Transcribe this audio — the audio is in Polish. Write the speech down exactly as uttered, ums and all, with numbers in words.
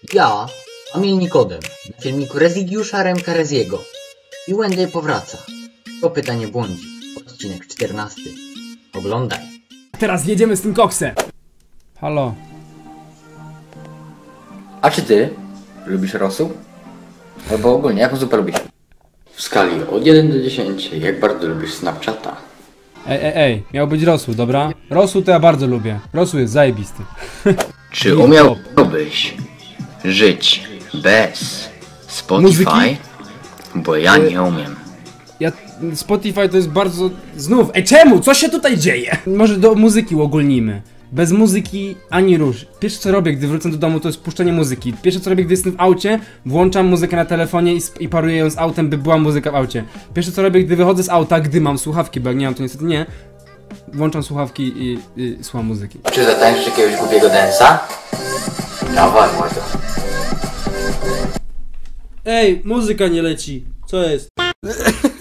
Ja, Emil Nikodem, na filmiku Rezygiusza Remka Reziego. I Wendy powraca. To pytanie błądzi. Odcinek czternasty. Oglądaj. Teraz jedziemy z tym koksem. Halo. A czy ty lubisz rosół? Albo ogólnie, jaką zupę lubisz? W skali od jeden do dziesięciu, jak bardzo lubisz Snapchata? Ej, ej, ej, miał być rosół, dobra? Rosół to ja bardzo lubię. Rosół jest zajebisty. Czy umiałbyś żyć bez Spotify? Muzyki? Bo ja nie umiem. Ja... Spotify to jest bardzo... Znów, ej czemu? Co się tutaj dzieje? Może do muzyki uogólnimy. Bez muzyki ani rusz. Pierwsze co robię, gdy wrócę do domu, to jest puszczenie muzyki. Pierwsze co robię, gdy jestem w aucie, włączam muzykę na telefonie i, i paruję ją z autem, by była muzyka w aucie. Pierwsze co robię, gdy wychodzę z auta, gdy mam słuchawki, bo jak nie mam, to niestety nie. Włączam słuchawki i, i słucham muzyki. Czy zatańczysz jakiegoś głupiego dance'a? Dawaj, mordo. Ej, muzyka nie leci. Co jest?